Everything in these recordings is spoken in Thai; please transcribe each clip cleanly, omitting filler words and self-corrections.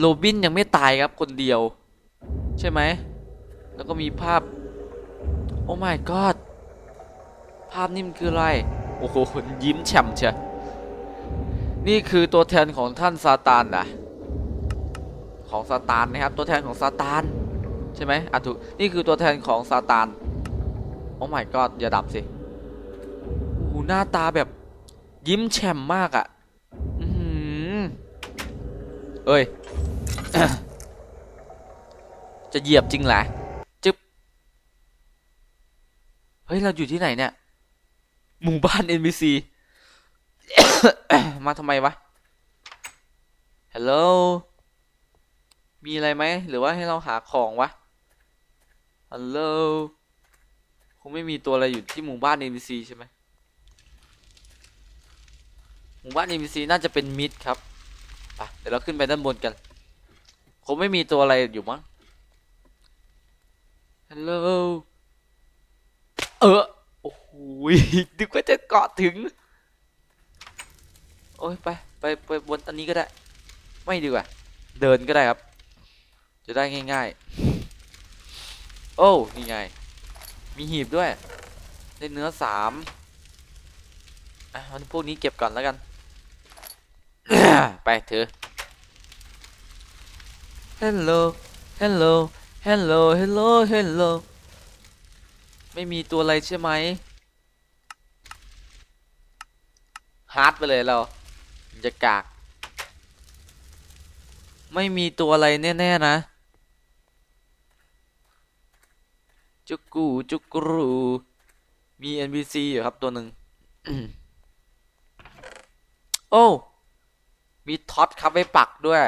โรบินยังไม่ตายครับคนเดียวใช่ไหมแล้วก็มีภาพโอ้ my god ภาพนี่มันคืออะไรโอ้โหยิ้มแฉ่ำเชียนี่คือตัวแทนของท่านซาตานนะของซาตานนะครับตัวแทนของซาตานใช่ไหมถูกนี่คือตัวแทนของซาตานโอ้ my god อย่าดับสิโอ้โหหน้าตาแบบยิ้มแฉ่ำมากอ่ะเอ้ย จะเหยียบจริงเหรอจึ๊บเฮ้ยเราอยู่ที่ไหนเนี่ยหมู่บ้าน NPC มาทำไมวะฮัลโหลมีอะไรไหมหรือว่าให้เราหาของวะฮัลโหลคงไม่มีตัวอะไรอยู่ที่หมู่บ้าน NPC ใช่ไหมหมู่บ้าน NPC น่าจะเป็นมิดครับไปเดี๋ยวเราขึ้นไปด้านบนกันคงไม่มีตัวอะไรอยู่มั้งฮัลโหลโอ้โหนึกว่าจะเกาะถึงโอ้ยไปบนอันนี้ก็ได้ไม่ดีกว่าเดินก็ได้ครับจะได้ง่ายๆโอ้นี่ไงมีหีบด้วยได้เนื้อ3มันพวกนี้เก็บก่อนแล้วกัน ไปเถอะ Hello Hello Hello Hello Hello ไม่มีตัวอะไรใช่ไหมฮาร์ดไปเลยเราจะกากไม่มีตัวอะไรแน่ๆนะจุกกูจุกรูมี NPC อยู่ครับตัวหนึ่ง โอ้มีท็อตครับไว้ปักด้วย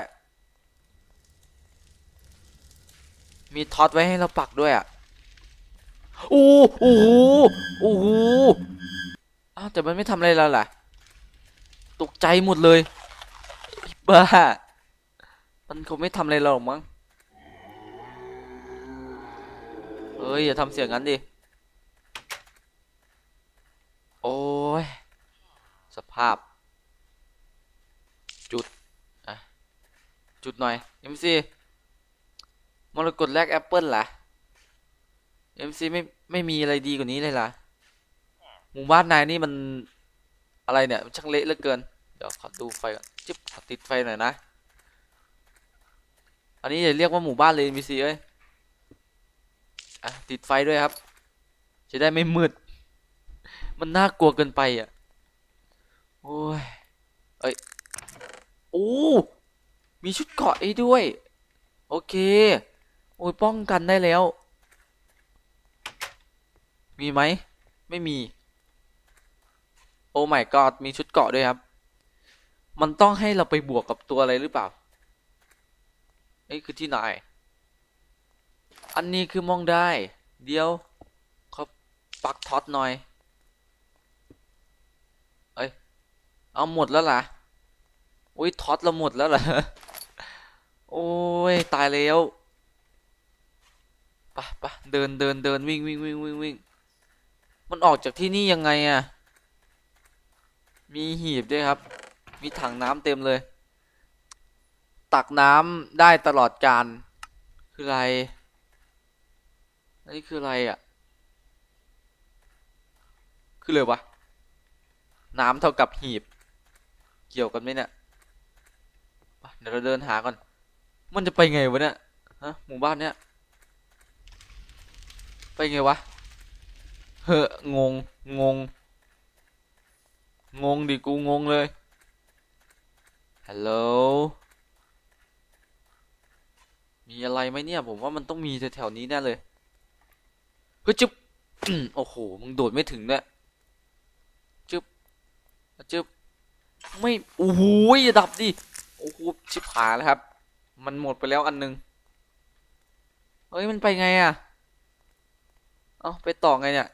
มีท็อตไว้ให้เราปักด้วยโอ้โหโอ้โหแต่มันไม่ทำอะไรเราล่ะตกใจหมดเลยบ้ามันคงไม่ทำอะไรเราหรอกมั้งเฮ้ยอย่าทำเสียงงั้นดิโอ้ยสภาพจุดจุดหน่อย MC มรกตแลกแอปเปิลล่ะ MC ไม่มีอะไรดีกว่านี้เลยล่ะหมู่บ้านนายนี่มันอะไรเนี่ยมันช่างเละเหลือเกินเดี๋ยวขอดูไฟก่อนจิ๊บขอติดไฟหน่อยนะอันนี้อย่าเรียกว่าหมู่บ้านเลย NPC เอ้ยติดไฟด้วยครับจะได้ไม่มืดมันน่ากลัวเกินไปโอ้ยเอ้ยโอ้มีชุดเกราะด้วยโอเคโอ้ยป้องกันได้แล้วมีไหมไม่มีโอ้ my god มีชุดเกราะด้วยครับมันต้องให้เราไปบวกกับตัวอะไรหรือเปล่าคือที่ไหนอันนี้คือมองได้เดี๋ยวเขาปักท็อตหน่อยเอาหมดแล้วล่ะโอ้ยท็อตเราหมดแล้วล่ะโอ้ยตายแล้วปะเดินวิ่งมันออกจากที่นี่ยังไงมีหีบด้วยครับมีถังน้ำเต็มเลยตักน้ำได้ตลอดกาลคืออะไรนี่คืออะไรคือเลยวะน้ำเท่ากับหีบเกี่ยวกันไหมเนี่ยเดี๋ยวเราเดินหาก่อนมันจะไปไงวะเนี่ยหมู่บ้านเนี้ยไปไงวะงงดิกูงงเลยฮัลโหลมีอะไรไหมเนี่ยผมว่ามันต้องมีแถวๆนี้แน่เลยเฮ้ยจึ๊บโอ้โหมึงโดดไม่ถึงเนี่ยจึ๊บไม่โอ้โหดับดิโอ้โหชิบหายแล้วครับมันหมดไปแล้วอันนึงเฮ้ยมันไปไงไปต่อไงเนี่ย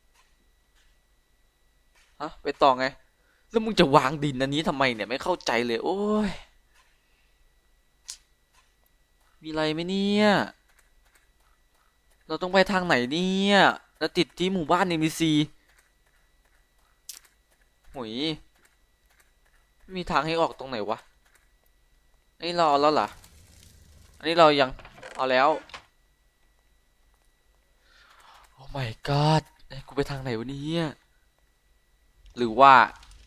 ไปต่อไงแล้วมึงจะวางดินอันนี้ทำไมเนี่ยไม่เข้าใจเลยโอ้ยมีอะไรไหมเนี่ยเราต้องไปทางไหนเนี่ยแล้วติดที่หมู่บ้าน NPC หุยไม่มีทางให้ออกตรงไหนวะรอแล้วล่ะอันนี้เรายังเอาแล้วโอ้ my god กูไปทางไหนวะเนี่ยหรือว่า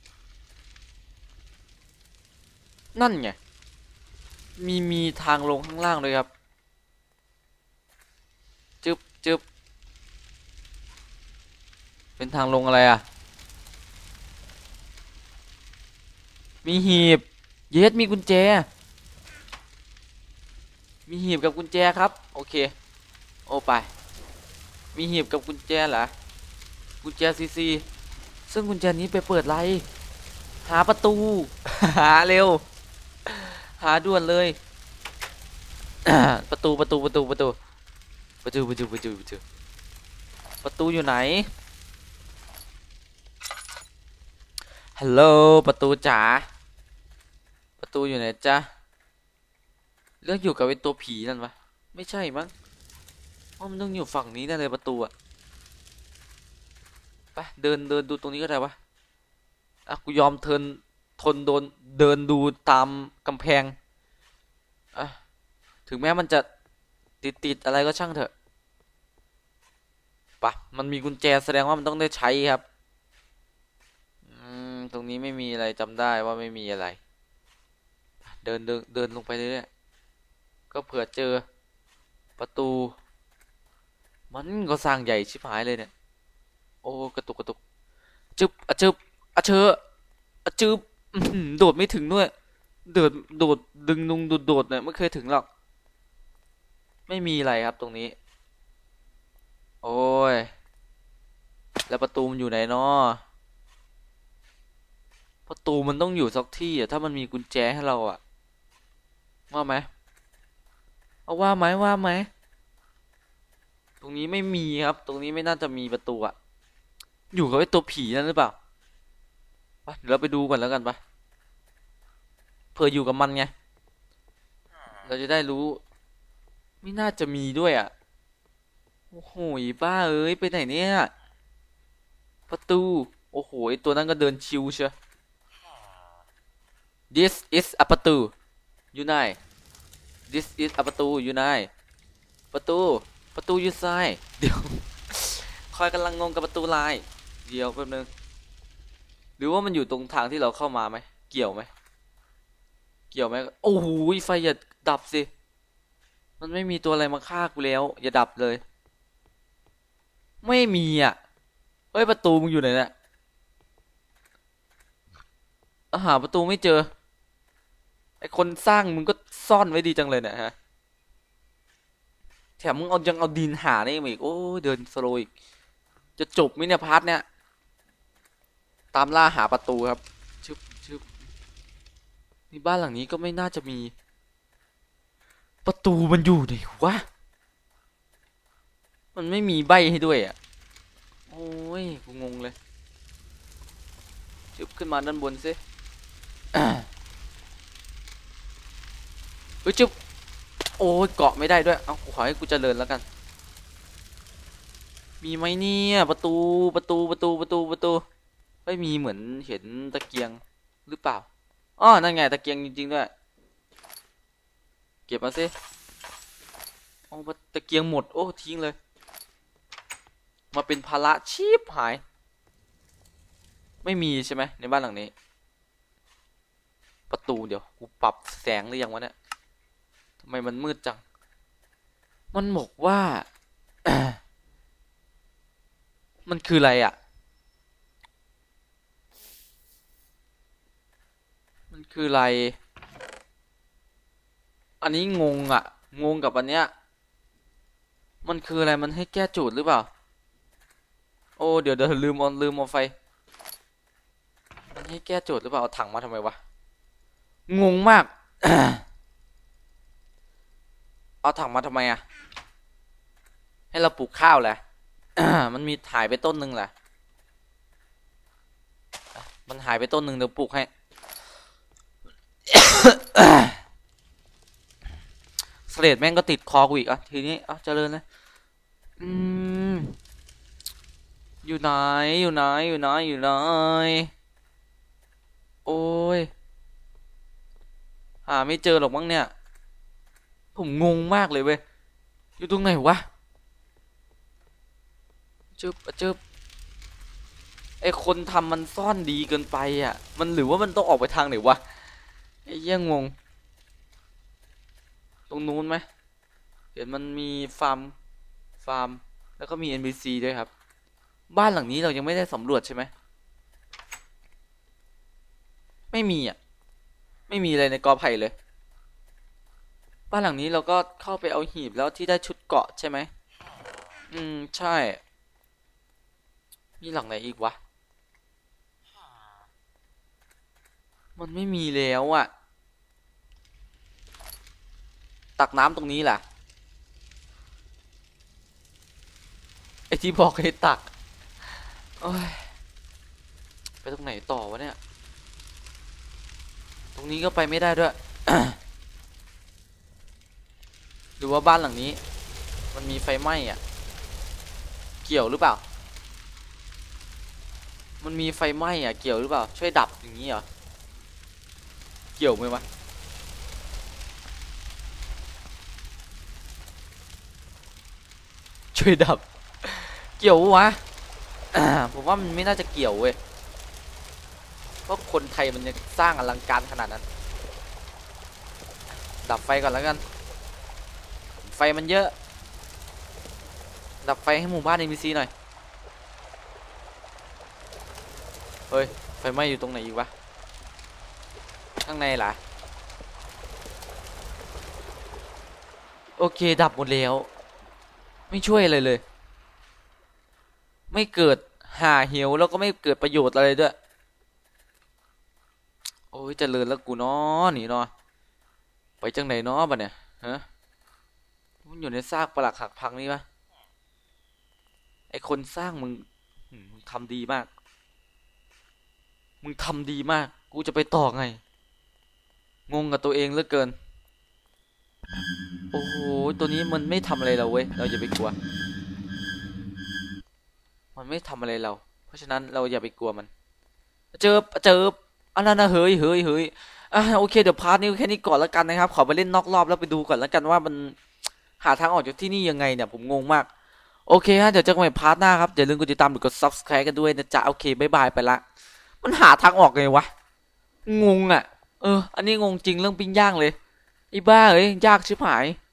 นั่นไงมีทางลงข้างล่างเลยครับจึ๊บจึ๊บเป็นทางลงอะไรอ่ะมีหีบเยสมีกุญแจมีหีบกับกุญแจครับโอเคโอ้ไปมีหีบกับกุญแจเหรอกุญแจซีซึ่งกุญแจนี้ไปเปิดไรหาประตู หาเร็วหาด่วนเลย ประตูอยู่ไหนฮัลโหลประตูจ๋าประตูอยู่ไหนจ๊ะเลือกอยู่กับไอ้ตัวผีนั่นปะไม่ใช่มั้งมันต้องอยู่ฝั่งนี้แน่เลยประตูอะไปเดินดูตรงนี้ก็ได้วะอ่ะกูยอมทนโดนเดินดูตามกำแพงอ่ะถึงแม้มันจะติดอะไรก็ช่างเถอะปะมันมีกุญแจแสดงว่ามันต้องได้ใช้ครับตรงนี้ไม่มีอะไรจำได้ว่าไม่มีอะไรเดินลงไปเรื่อยๆก็เผื่อเจอประตูมันก็สร้างใหญ่ชิบหายเลยเนี่ยโอ้กระตุกจึบอะจึบอะเชออะจึบโดดไม่ถึงด้วยโดดดึงนุงโดดเนี่ยไม่เคยถึงหรอกไม่มีอะไรครับตรงนี้โอ้ยแล้วประตูมันอยู่ไหนเนาะประตูมันต้องอยู่สักที่อะถ้ามันมีกุญแจให้เราอะว่าไหมเอาว่าไหมตรงนี้ไม่มีครับตรงนี้ไม่น่าจะมีประตูอะอยู่กับไอ้ตัวผีนั่นหรือเปล่าไปเดี๋ยวเราไปดูก่อนแล้วกันปะเผื่ออยู่กับมันไงเราจะได้รู้ไม่น่าจะมีด้วยอะโอ้โหบ้าเอ้ยไปไหนเนี่ยประตูโอ้โหไอ้ตัวนั้นก็เดินชิวเชียว This is a ประตูอยู่ไหน This is a ประตูอยู่ไหนประตูอยู่ซ้ายเดี๋ยวคอยกำลังงงกับประตูลายเดี๋ยวแป๊บนึงหรือว่ามันอยู่ตรงทางที่เราเข้ามาไหมเกี่ยวไหมโอ้โหไฟอย่าดับสิมันไม่มีตัวอะไรมาฆ่ากูแล้วอย่าดับเลยไม่มีอ่ะเฮ้ยประตูมึงอยู่ไหนเนี่ยหาประตูไม่เจอไอคนสร้างมึงก็ซ่อนไว้ดีจังเลยเนี่ยฮะแถมมึงยังเอาดินหานี่มาอีกโอ้เดินสโลอีกจะจบไหมเนี่ยพาร์ทเนี่ยตามล่าหาประตูครับชึบนี่บ้านหลังนี้ก็ไม่น่าจะมีประตูมันอยู่ไหนวะมันไม่มีใบให้ด้วยอ่ะโอ้ยกูงงเลยชึบขึ้นมาด้านบนสิเฮ้ยชึบโอ้ยเกาะไม่ได้ด้วยเอาขอให้กูเจริญแล้วกันมีไหมเนี่ยประตูไม่มีเหมือนเห็นตะเกียงหรือเปล่าอ๋อนั่นไงตะเกียงจริงๆด้วยเก็บมาสิโอ้ตะเกียงหมดโอ้ทิ้งเลยมาเป็นภาระชีพหายไม่มีใช่ไหมในบ้านหลังนี้ประตูเดี๋ยวกูปรับแสงหรือยังวะเนี่ยทำไมมันมืดจังมันบอกว่า มันคืออะไรอ่ะมันคืออะไรอันนี้งงอ่ะงงกับอันเนี้ยมันคืออะไรมันให้แก้โจทย์หรือเปล่าโอ้เดี๋ยวลืมเอาไฟมันให้แก้โจทย์หรือเปล่าเอาถังมาทำไมวะงงมาก เอาถังมาทำไมอ่ะให้เราปลูกข้าวแหละ มันมีหายไปต้นหนึ่งแหละมันหายไปต้นหนึ่งเดี๋ยวปลูกให้ เสลดแม่งก็ติดคอกูอีกอ่ะทีนี้อ่ะเจริญเลยอืมอยู่ไหนโอ้ยหาไม่เจอหรอกมั้งเนี่ยโผมงงมากเลยเว้ยอยู่ตรงไหนวะจึ๊บจึ๊บไอคนทำมันซ่อนดีเกินไปอ่ะมันหรือว่ามันต้องออกไปทางไหนวะไอ้เหี้ยงงตรงนู้นไหมเห็นมันมีฟาร์มแล้วก็มี NPC ด้วยครับบ้านหลังนี้เรายังไม่ได้สำรวจใช่ไหมไม่มีอ่ะไม่มีอะไรในกอไผ่เลยบ้านหลังนี้เราก็เข้าไปเอาหีบแล้วที่ได้ชุดเกราะใช่ไหมใช่มีหลังไหนอีกวะมันไม่มีแล้วอ่ะตักน้ำตรงนี้แหละไอที่บอกให้ตักโอ้ยไปตรงไหนต่อวะเนี่ยตรงนี้ก็ไปไม่ได้ด้วย หรือว่าบ้านหลังนี้มันมีไฟไหม้อ่ะเกี่ยวหรือเปล่ามันมีไฟไหม้อ่ะเกี่ยวหรือเปล่าช่วยดับอย่างนี้เหรอเกี่ยวไหมวะช่วยดับเกี่ยววะผมว่ามันไม่น่าจะเกี่ยวเว้ยเพราะคนไทยมันจะสร้างอลังการขนาดนั้นดับไฟก่อนแล้วกันไฟมันเยอะดับไฟให้หมู่บ้าน NPC หน่อยเฮ้ยไฟไหม้อยู่ตรงไหนอีกวะข้างในล่ะโอเคดับหมดแล้วไม่ช่วยอะไรเลยไม่เกิดหาเหวแล้วก็ไม่เกิดประโยชน์อะไรด้วยโอ้ยเจริญแล้วกูเนาะหนีเนาะไปจังไหนเนาะบัดเนี่ยฮะมันอยู่ในซากปรักหักพังนี่ปะไอคนสร้างมึงทำดีมากมึงทำดีมากกูจะไปต่อไงงงกับตัวเองเหลือเกินโอ้โหตัวนี้มันไม่ทำอะไรเราเว้ยเราอย่าไปกลัวมันไม่ทำอะไรเราเพราะฉะนั้นเราอย่าไปกลัวมันเจออันนั้นนะเฮ้ยโอเคเดี๋ยวพาร์ทนี้แค่นี้ก่อนแล้วกันนะครับขอไปเล่นนอกรอบแล้วไปดูก่อนแล้วกันว่ามันหาทางออกจากที่นี่ยังไงเนี่ยผมงงมากโอเคฮะเดี๋ยวเจอกันใหม่พาร์ทหน้าครับอย่าลืมกดติดตามหรือกด subscribe กันด้วยนะจ๊ะโอเคบายบายไปละมันหาทางออกไงวะงงอ่ะอันนี้งงจริงเรื่องปิ้งย่างเลยไอ้บ้าเอ้ยยากชิบหาย